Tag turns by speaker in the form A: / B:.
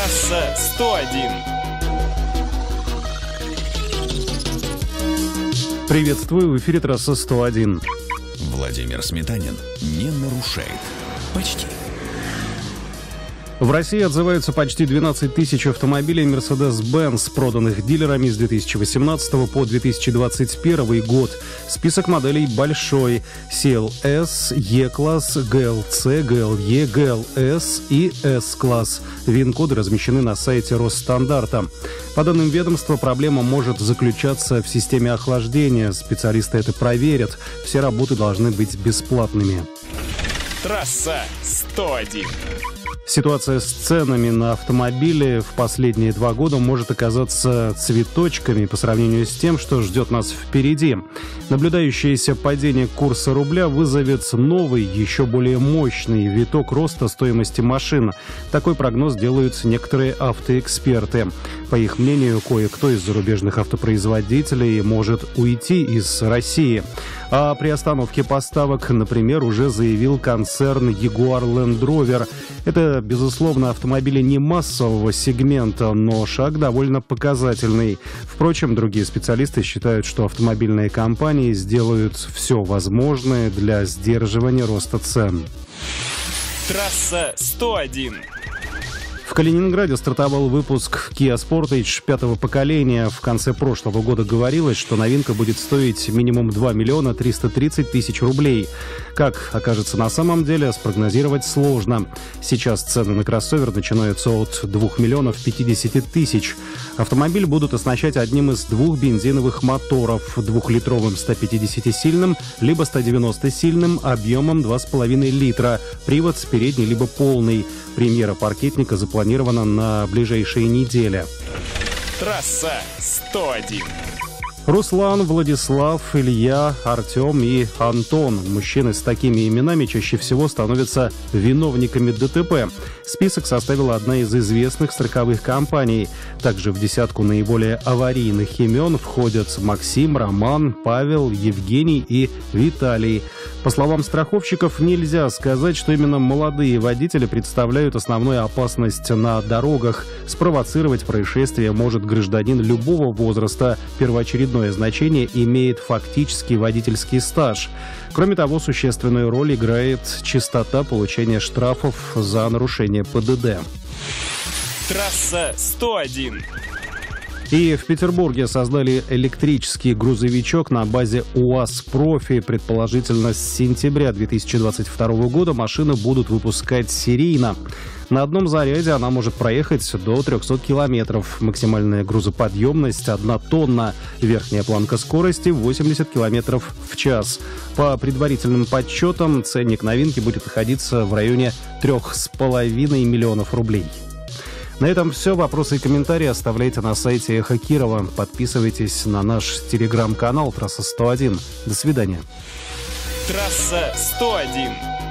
A: Трасса 101.
B: Приветствую, в эфире трасса 101.
C: Владимир Сметанин не нарушает. Почти.
B: В России отзываются почти 12 тысяч автомобилей Mercedes-Benz, проданных дилерами с 2018 по 2021 год. Список моделей большой: CLS, E-класс, GLC, GLE, GLS и S-класс. ВИН-коды размещены на сайте Росстандарта. По данным ведомства, проблема может заключаться в системе охлаждения. Специалисты это проверят. Все работы должны быть бесплатными.
A: Трасса 101.
B: Ситуация с ценами на автомобили в последние 2 года может оказаться цветочками по сравнению с тем, что ждет нас впереди. Наблюдающееся падение курса рубля вызовет новый, еще более мощный виток роста стоимости машин. Такой прогноз делают некоторые автоэксперты. По их мнению, кое-кто из зарубежных автопроизводителей может уйти из России. О приостановке поставок, например, уже заявил концерн Jaguar Land Rover. Это, безусловно, автомобили не массового сегмента, но шаг довольно показательный. Впрочем, другие специалисты считают, что автомобильные компании сделают все возможное для сдерживания роста цен.
A: Трасса 101.
B: В Калининграде стартовал выпуск Kia Sportage 5-го поколения. В конце прошлого года говорилось, что новинка будет стоить минимум 2 миллиона 330 тысяч рублей. Как окажется на самом деле, спрогнозировать сложно. Сейчас цены на кроссовер начинаются от 2 миллионов 50 тысяч. Автомобиль будут оснащать одним из 2 бензиновых моторов: 2-литровым 150-сильным, либо 190-сильным объемом 2,5 литра. Привод передний либо полный. Премьера паркетника запланирована на ближайшие недели.
A: Трасса 101.
B: Руслан, Владислав, Илья, Артем и Антон. Мужчины с такими именами чаще всего становятся виновниками ДТП. Список составила одна из известных страховых компаний. Также в десятку наиболее аварийных имен входят Максим, Роман, Павел, Евгений и Виталий. По словам страховщиков, нельзя сказать, что именно молодые водители представляют основную опасность на дорогах. Спровоцировать происшествие может гражданин любого возраста. Первоочередное значение имеет фактический водительский стаж. Кроме того, существенную роль играет частота получения штрафов за нарушение ПДД.
A: Трасса 101.
B: И в Петербурге создали электрический грузовичок на базе УАЗ-Профи. Предположительно, с сентября 2022 года машины будут выпускать серийно. На одном заряде она может проехать до 300 километров. Максимальная грузоподъемность 1 тонна. Верхняя планка скорости 80 километров в час. По предварительным подсчетам, ценник новинки будет находиться в районе 3,5 миллионов рублей. На этом все. Вопросы и комментарии оставляйте на сайте Эхо Кирова. Подписывайтесь на наш телеграм-канал Трасса 101. До свидания.
A: Трасса 101.